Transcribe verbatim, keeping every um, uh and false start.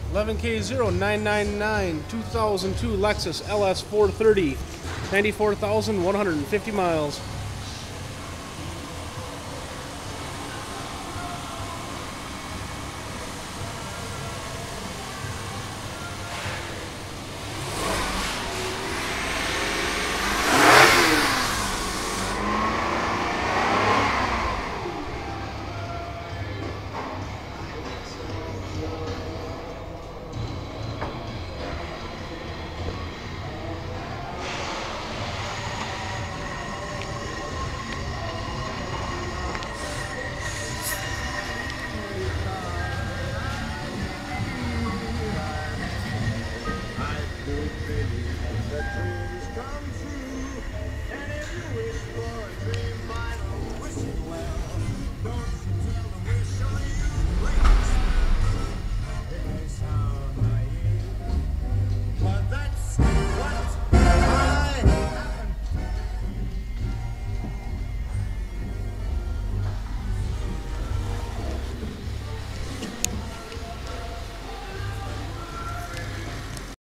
eleven K zero nine nine nine, two thousand two Lexus L S four thirty, ninety-four thousand one hundred fifty miles.